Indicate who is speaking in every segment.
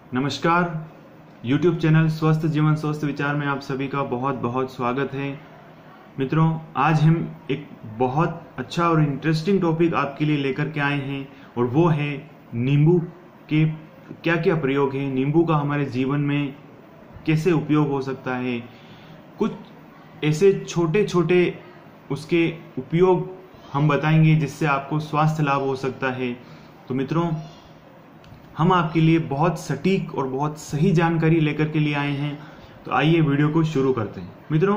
Speaker 1: नमस्कार। YouTube channel स्वस्थ जीवन स्वस्थ विचार में आप सभी का बहुत बहुत स्वागत है। मित्रों, आज हम एक बहुत अच्छा और इंटरेस्टिंग टॉपिक आपके लिए लेकर के आए हैं और वो है नींबू के क्या क्या प्रयोग हैं, नींबू का हमारे जीवन में कैसे उपयोग हो सकता है। कुछ ऐसे छोटे छोटे उसके उपयोग हम बताएंगे जिससे आपको स्वास्थ्य लाभ हो सकता है। तो मित्रों, हम आपके लिए बहुत सटीक और बहुत सही जानकारी लेकर के लिए आए हैं। तो आइए वीडियो को शुरू करते हैं। मित्रों,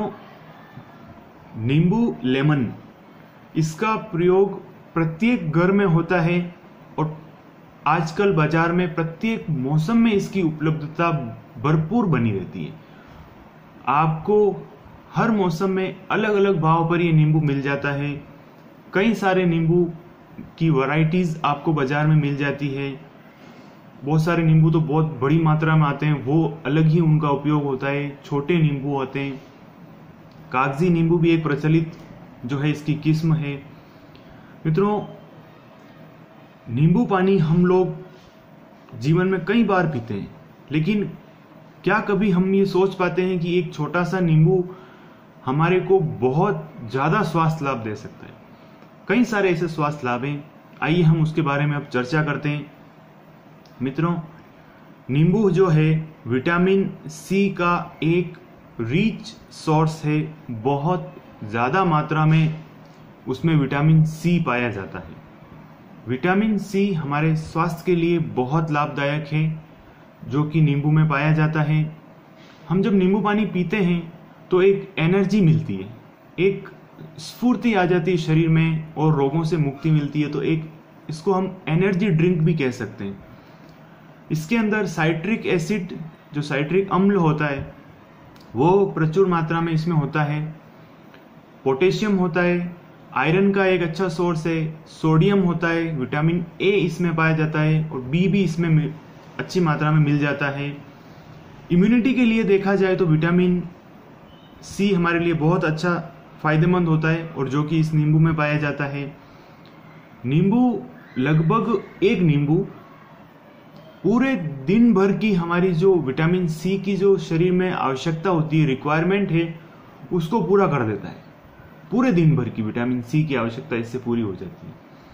Speaker 1: नींबू लेमन, इसका प्रयोग प्रत्येक घर में होता है और आजकल बाजार में प्रत्येक मौसम में इसकी उपलब्धता भरपूर बनी रहती है। आपको हर मौसम में अलग अलग भाव पर ये नींबू मिल जाता है। कई सारे नींबू की वैरायटीज आपको बाजार में मिल जाती है। बहुत सारे नींबू तो बहुत बड़ी मात्रा में आते हैं, वो अलग ही उनका उपयोग होता है। छोटे नींबू होते हैं, कागजी नींबू भी एक प्रचलित जो है इसकी किस्म है। मित्रों, नींबू पानी हम लोग जीवन में कई बार पीते हैं, लेकिन क्या कभी हम ये सोच पाते हैं कि एक छोटा सा नींबू हमारे को बहुत ज्यादा स्वास्थ्य लाभ दे सकता है। कई सारे ऐसे स्वास्थ्य लाभ हैं, आइए हम उसके बारे में अब चर्चा करते हैं। मित्रों, नींबू जो है विटामिन सी का एक रिच सोर्स है। बहुत ज़्यादा मात्रा में उसमें विटामिन सी पाया जाता है। विटामिन सी हमारे स्वास्थ्य के लिए बहुत लाभदायक है, जो कि नींबू में पाया जाता है। हम जब नींबू पानी पीते हैं तो एक एनर्जी मिलती है, एक स्फूर्ति आ जाती है शरीर में और रोगों से मुक्ति मिलती है। तो एक इसको हम एनर्जी ड्रिंक भी कह सकते हैं। इसके अंदर साइट्रिक एसिड, जो साइट्रिक अम्ल होता है, वो प्रचुर मात्रा में इसमें होता है। पोटेशियम होता है, आयरन का एक अच्छा सोर्स है। सोडियम होता है, विटामिन ए इसमें पाया जाता है और बी भी इसमें अच्छी मात्रा में मिल जाता है। इम्यूनिटी के लिए देखा जाए तो विटामिन सी हमारे लिए बहुत अच्छा फायदेमंद होता है और जो कि इस नींबू में पाया जाता है। नींबू लगभग एक नींबू पूरे दिन भर की हमारी जो विटामिन सी की जो शरीर में आवश्यकता होती है, रिक्वायरमेंट है, उसको पूरा कर देता है। पूरे दिन भर की विटामिन सी की आवश्यकता इससे पूरी हो जाती है।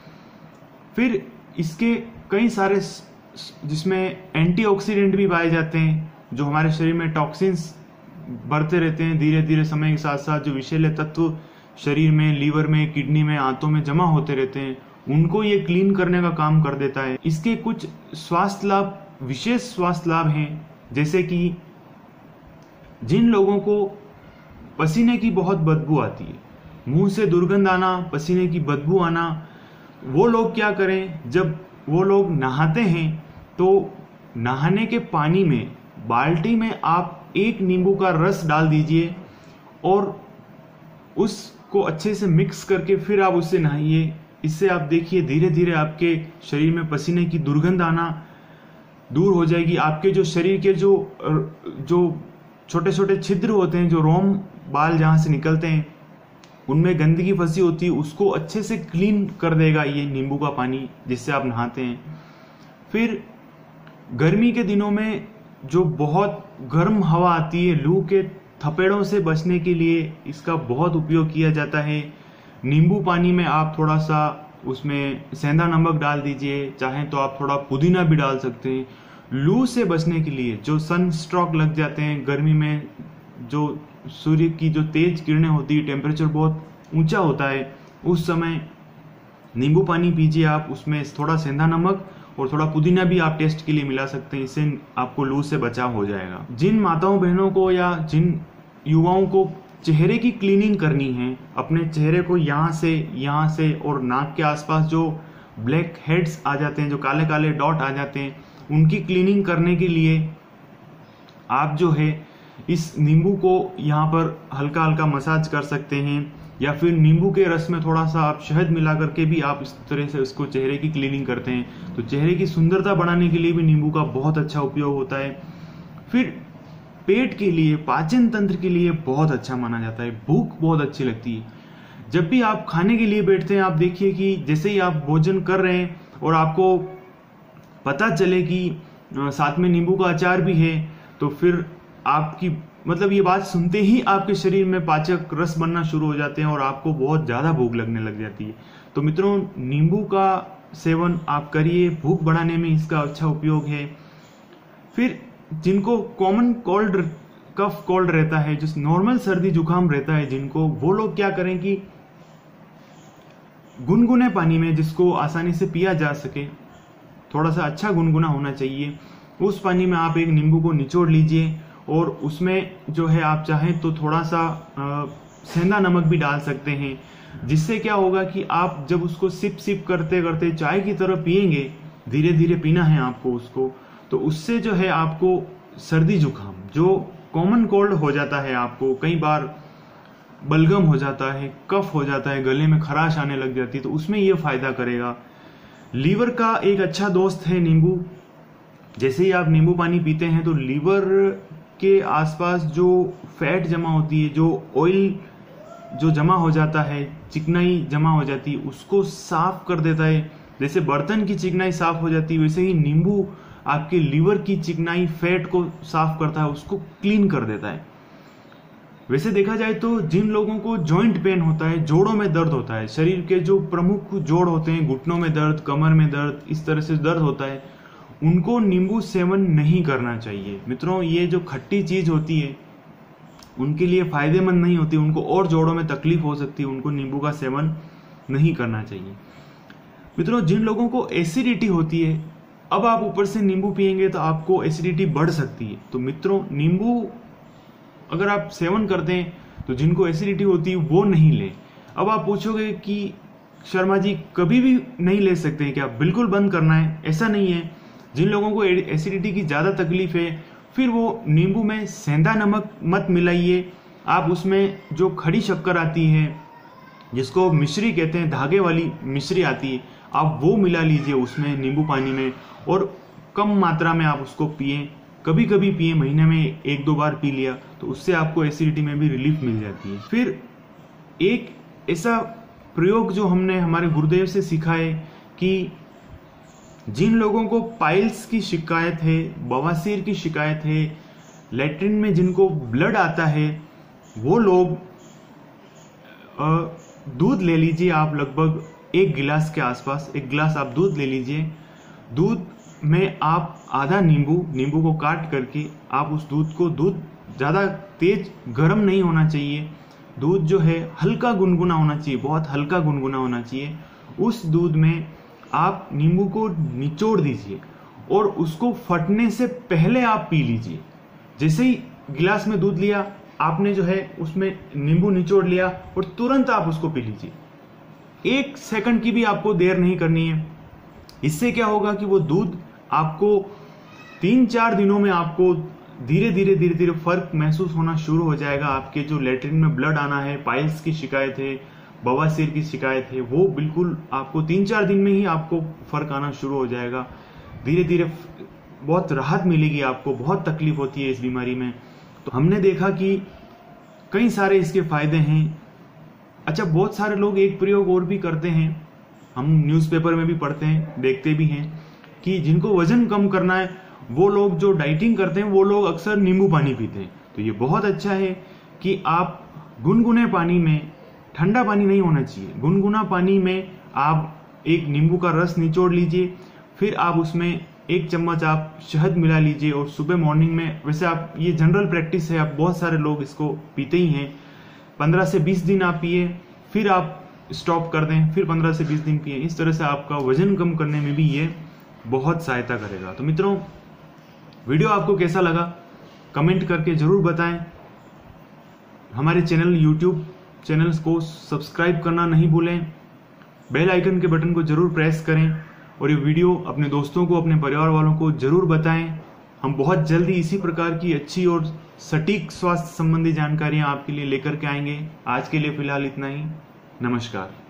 Speaker 1: फिर इसके कई सारे जिसमें एंटीऑक्सीडेंट भी पाए जाते हैं, जो हमारे शरीर में टॉक्सिन्स बढ़ते रहते हैं धीरे धीरे समय के साथ साथ, जो विषैले तत्व शरीर में, लीवर में, किडनी में, आंतों में जमा होते रहते हैं, उनको ये क्लीन करने का काम कर देता है। इसके कुछ स्वास्थ्य लाभ, विशेष स्वास्थ्य लाभ हैं, जैसे कि जिन लोगों को पसीने की बहुत बदबू आती है, मुंह से दुर्गंध आना, पसीने की बदबू आना, वो लोग क्या करें, जब वो लोग नहाते हैं तो नहाने के पानी में, बाल्टी में आप एक नींबू का रस डाल दीजिए और उसको अच्छे से मिक्स करके फिर आप उससे नहाइए। इससे आप देखिए धीरे धीरे आपके शरीर में पसीने की दुर्गंध आना दूर हो जाएगी। आपके जो शरीर के जो छोटे छोटे छिद्र होते हैं, जो रोम बाल जहां से निकलते हैं, उनमें गंदगी फंसी होती है, उसको अच्छे से क्लीन कर देगा ये नींबू का पानी जिससे आप नहाते हैं। फिर गर्मी के दिनों में जो बहुत गर्म हवा आती है, लू के थपेड़ों से बचने के लिए इसका बहुत उपयोग किया जाता है। नींबू पानी में आप थोड़ा सा उसमें सेंधा नमक डाल दीजिए, चाहें तो आप थोड़ा पुदीना भी डाल सकते हैं। लू से बचने के लिए, जो सन स्ट्रोक लग जाते हैं गर्मी में, जो सूर्य की जो तेज किरणें होती है, टेम्परेचर बहुत ऊंचा होता है, उस समय नींबू पानी पीजिए आप। उसमें थोड़ा सेंधा नमक और थोड़ा पुदीना भी आप टेस्ट के लिए मिला सकते हैं। इससे आपको लू से बचाव हो जाएगा। जिन माताओं बहनों को या जिन युवाओं को चेहरे की क्लीनिंग करनी है, अपने चेहरे को यहाँ से और नाक के आसपास जो ब्लैक हेड्स आ जाते हैं, जो काले काले डॉट आ जाते हैं, उनकी क्लीनिंग करने के लिए आप जो है इस नींबू को यहाँ पर हल्का हल्का मसाज कर सकते हैं, या फिर नींबू के रस में थोड़ा सा आप शहद मिला करके भी आप इस तरह से उसको चेहरे की क्लीनिंग करते हैं। तो चेहरे की सुंदरता बढ़ाने के लिए भी नींबू का बहुत अच्छा उपयोग होता है। फिर पेट के लिए, पाचन तंत्र के लिए बहुत अच्छा माना जाता है। भूख बहुत अच्छी लगती है। जब भी आप खाने के लिए बैठते हैं, आप देखिए कि जैसे ही आप भोजन कर रहे हैं और आपको पता चले कि साथ में नींबू का अचार भी है, तो फिर आपकी मतलब ये बात सुनते ही आपके शरीर में पाचक रस बनना शुरू हो जाते हैं और आपको बहुत ज़्यादा भूख लगने लग जाती है। तो मित्रों, नींबू का सेवन आप करिए, भूख बढ़ाने में इसका अच्छा उपयोग है। फिर जिनको कॉमन कोल्ड, कफ कोल्ड रहता है, जो नॉर्मल सर्दी जुकाम रहता है जिनको, वो लोग क्या करें कि गुनगुने पानी में, जिसको आसानी से पिया जा सके, थोड़ा सा अच्छा गुनगुना होना चाहिए, उस पानी में आप एक नींबू को निचोड़ लीजिए और उसमें जो है आप चाहें तो थोड़ा सा सेंधा नमक भी डाल सकते हैं, जिससे क्या होगा कि आप जब उसको सिप सिप करते करते चाय की तरह पिएंगे, धीरे धीरे पीना है आपको उसको, तो उससे जो है आपको सर्दी जुकाम, जो कॉमन कोल्ड हो जाता है, आपको कई बार बलगम हो जाता है, कफ हो जाता है, गले में खराश आने लग जाती है, तो उसमें ये फायदा करेगा। लीवर का एक अच्छा दोस्त है नींबू। जैसे ही आप नींबू पानी पीते हैं तो लीवर के आसपास जो फैट जमा होती है, जो ऑयल जो जमा हो जाता है, चिकनाई जमा हो जाती है, उसको साफ कर देता है। जैसे बर्तन की चिकनाई साफ हो जाती है, वैसे ही नींबू आपके लीवर की चिकनाई, फैट को साफ करता है, उसको क्लीन कर देता है। वैसे देखा जाए तो जिन लोगों को जॉइंट पेन होता है, जोड़ों में दर्द होता है, शरीर के जो प्रमुख जोड़ होते हैं, घुटनों में दर्द, कमर में दर्द, इस तरह से दर्द होता है, उनको नींबू सेवन नहीं करना चाहिए। मित्रों, ये जो खट्टी चीज होती है उनके लिए फायदेमंद नहीं होती, उनको और जोड़ों में तकलीफ हो सकती है, उनको नींबू का सेवन नहीं करना चाहिए। मित्रों, जिन लोगों को एसिडिटी होती है, अब आप ऊपर से नींबू पिएंगे तो आपको एसिडिटी बढ़ सकती है। तो मित्रों, नींबू अगर आप सेवन करते हैं तो जिनको एसिडिटी होती है वो नहीं लें। अब आप पूछोगे कि शर्मा जी कभी भी नहीं ले सकते हैं क्या, बिल्कुल बंद करना है? ऐसा नहीं है। जिन लोगों को एसिडिटी की ज़्यादा तकलीफ है, फिर वो नींबू में सेंधा नमक मत मिलाइए, आप उसमें जो खड़ी शक्कर आती है, जिसको मिश्री कहते हैं, धागे वाली मिश्री आती है, आप वो मिला लीजिए उसमें नींबू पानी में, और कम मात्रा में आप उसको पिए, कभी कभी पिए, महीने में 1-2 बार पी लिया तो उससे आपको एसिडिटी में भी रिलीफ मिल जाती है। फिर एक ऐसा प्रयोग जो हमने हमारे गुरुदेव से सीखा है कि जिन लोगों को पाइल्स की शिकायत है, बवासीर की शिकायत है, लैट्रिन में जिनको ब्लड आता है, वो लोग दूध ले लीजिए। आप लगभग 1 गिलास के आसपास, 1 गिलास आप दूध ले लीजिए। दूध में आप आधा नींबू को काट करके आप उस दूध को, दूध ज़्यादा तेज गर्म नहीं होना चाहिए, दूध जो है हल्का गुनगुना होना चाहिए, बहुत हल्का गुनगुना होना चाहिए। उस दूध में आप नींबू को निचोड़ दीजिए और उसको फटने से पहले आप पी लीजिए। जैसे ही गिलास में दूध लिया, आपने जो है उसमें नींबू निचोड़ लिया और तुरंत आप उसको पी लीजिए। 1 सेकंड की भी आपको देर नहीं करनी है। इससे क्या होगा कि वो दूध आपको 3-4 दिनों में आपको धीरे धीरे फर्क महसूस होना शुरू हो जाएगा। आपके जो लैट्रिन में ब्लड आना है, पाइल्स की शिकायत है, बवासीर की शिकायत है, वो बिल्कुल आपको 3-4 दिन में ही आपको फर्क आना शुरू हो जाएगा। धीरे धीरे बहुत राहत मिलेगी आपको। बहुत तकलीफ होती है इस बीमारी में। तो हमने देखा कि कई सारे इसके फायदे हैं। अच्छा, बहुत सारे लोग एक प्रयोग और भी करते हैं, हम न्यूज़पेपर में भी पढ़ते हैं, देखते भी हैं, कि जिनको वजन कम करना है, वो लोग जो डाइटिंग करते हैं, वो लोग अक्सर नींबू पानी पीते हैं। तो ये बहुत अच्छा है कि आप गुनगुने पानी में, ठंडा पानी नहीं होना चाहिए, गुनगुना पानी में आप एक नींबू का रस निचोड़ लीजिए, फिर आप उसमें 1 चम्मच आप शहद मिला लीजिए और सुबह मॉर्निंग में, वैसे आप, ये जनरल प्रैक्टिस है, आप बहुत सारे लोग इसको पीते ही हैं, 15 से 20 दिन आप पिए, फिर आप स्टॉप कर दें, फिर 15 से 20 दिन पिए। इस तरह से आपका वजन कम करने में भी ये बहुत सहायता करेगा। तो मित्रों, वीडियो आपको कैसा लगा कमेंट करके जरूर बताएं। हमारे चैनल, यूट्यूब चैनल्स को सब्सक्राइब करना नहीं भूलें, बेल आइकन के बटन को जरूर प्रेस करें और ये वीडियो अपने दोस्तों को, अपने परिवार वालों को जरूर बताएं। हम बहुत जल्दी इसी प्रकार की अच्छी और सटीक स्वास्थ्य संबंधी जानकारियां आपके लिए लेकर के आएंगे। आज के लिए फिलहाल इतना ही। नमस्कार।